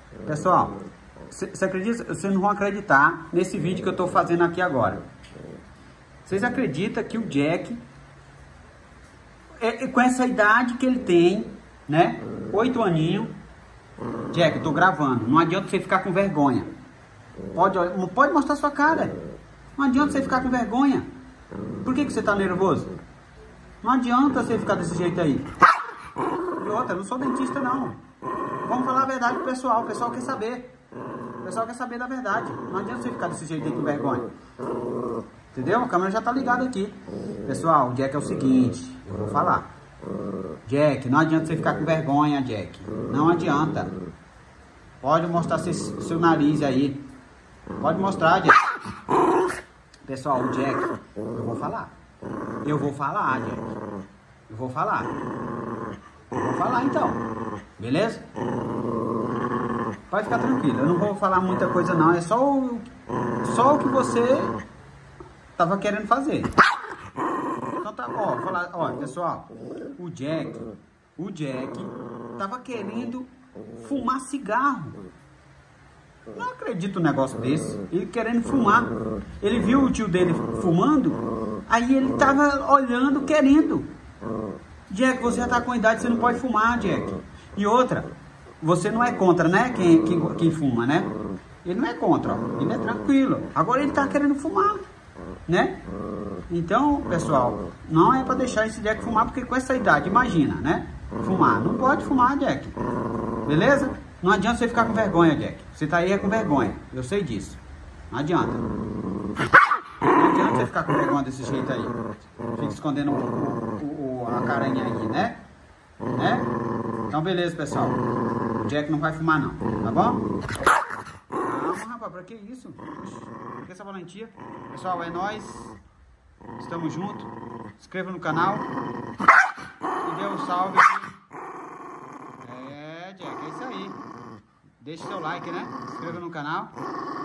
Pessoal, você acredita? Vocês não vão acreditar nesse vídeo que eu tô fazendo aqui agora. Vocês acreditam que o Jack, com essa idade que ele tem, né? 8 aninhos. Jack, eu tô gravando. Não adianta você ficar com vergonha. Pode mostrar sua cara. Não adianta você ficar com vergonha. Por que você tá nervoso? Não adianta você ficar desse jeito aí. E outra, eu não sou dentista não. Vamos falar a verdade pro pessoal. O pessoal quer saber. O pessoal quer saber da verdade. Não adianta você ficar desse jeito aí com vergonha. Entendeu? A câmera já tá ligada aqui. Pessoal, o Jack é o seguinte. Eu vou falar. Jack, não adianta você ficar com vergonha, Jack. Não adianta. Pode mostrar seu nariz aí. Pode mostrar, Jack. Pessoal, o Jack, eu vou falar. Eu vou falar, Jack. Eu vou falar. Eu vou falar então. Beleza? Pode ficar tranquilo. Eu não vou falar muita coisa não. É só o que você tava querendo fazer. Então tá, ó, pessoal, o Jack tava querendo fumar cigarro. Não acredito num negócio desse. Ele querendo fumar. Ele viu o tio dele fumando, aí ele tava olhando, querendo. Jack, você já tá com idade, você não pode fumar, Jack. E outra, você não é contra, né? Quem fuma, né? Ele não é contra, ó. Ele é tranquilo. Agora ele tá querendo fumar, né? Então, pessoal, não é pra deixar esse Jack fumar, porque com essa idade, imagina, né? Fumar. Não pode fumar, Jack. Beleza? Não adianta você ficar com vergonha, Jack. Você tá aí com vergonha. Eu sei disso. Não adianta. Não adianta você ficar com vergonha desse jeito aí. Fica escondendo a carinha aí, né? Então, beleza, pessoal. O Jack não vai fumar, não. Tá bom? Calma, rapaz. Pra que isso? Por que essa valentia? Pessoal, é nóis. Estamos juntos. Se inscreva no canal. E dê um salve aqui. Jack, é isso aí. Deixe seu like, né? Se inscreva no canal.